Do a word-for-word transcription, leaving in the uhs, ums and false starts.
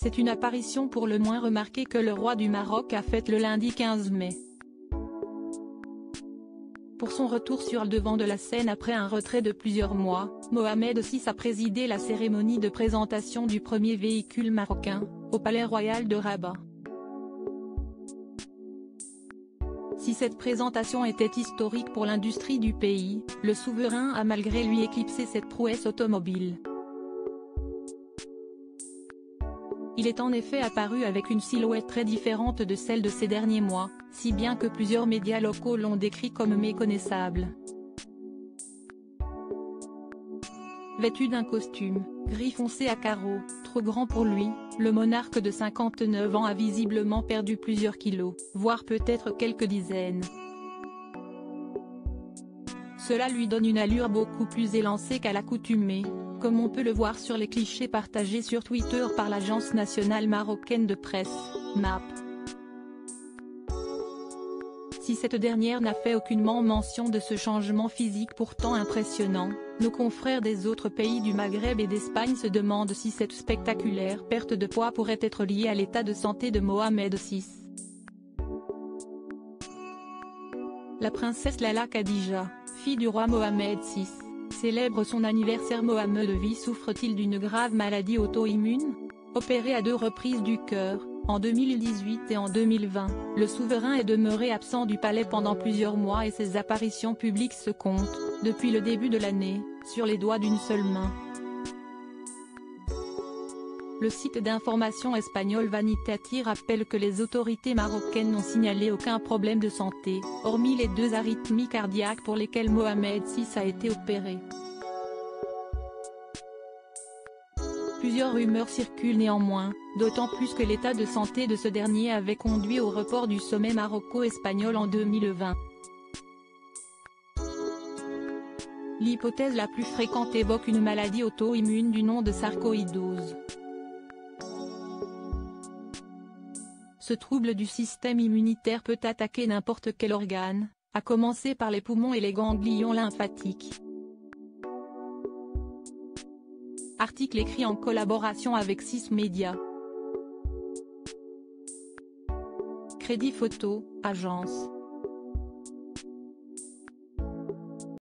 C'est une apparition pour le moins remarquée que le roi du Maroc a faite le lundi quinze mai. Pour son retour sur le devant de la scène après un retrait de plusieurs mois, Mohamed six a présidé la cérémonie de présentation du premier véhicule marocain, au Palais Royal de Rabat. Si cette présentation était historique pour l'industrie du pays, le souverain a malgré lui éclipsé cette prouesse automobile. Il est en effet apparu avec une silhouette très différente de celle de ces derniers mois, si bien que plusieurs médias locaux l'ont décrit comme méconnaissable. Vêtu d'un costume, gris foncé à carreaux, trop grand pour lui, le monarque de cinquante-neuf ans a visiblement perdu plusieurs kilos, voire peut-être quelques dizaines. Cela lui donne une allure beaucoup plus élancée qu'à l'accoutumée, comme on peut le voir sur les clichés partagés sur Twitter par l'agence nationale marocaine de presse, M A P. Si cette dernière n'a fait aucunement mention de ce changement physique pourtant impressionnant, nos confrères des autres pays du Maghreb et d'Espagne se demandent si cette spectaculaire perte de poids pourrait être liée à l'état de santé de Mohamed six. La princesse Lala Khadija, fille du roi Mohamed six, célèbre son anniversaire. Mohamed six souffre-t-il d'une grave maladie auto-immune? Opéré à deux reprises du cœur, en deux mille dix-huit et en deux mille vingt, le souverain est demeuré absent du palais pendant plusieurs mois et ses apparitions publiques se comptent, depuis le début de l'année, sur les doigts d'une seule main. Le site d'information espagnol Vanitati rappelle que les autorités marocaines n'ont signalé aucun problème de santé, hormis les deux arythmies cardiaques pour lesquelles Mohamed six a été opéré. Plusieurs rumeurs circulent néanmoins, d'autant plus que l'état de santé de ce dernier avait conduit au report du sommet maroco-espagnol en deux mille vingt. L'hypothèse la plus fréquente évoque une maladie auto-immune du nom de sarcoïdose. Ce trouble du système immunitaire peut attaquer n'importe quel organe, à commencer par les poumons et les ganglions lymphatiques. Article écrit en collaboration avec six Médias. Crédit photo, agence.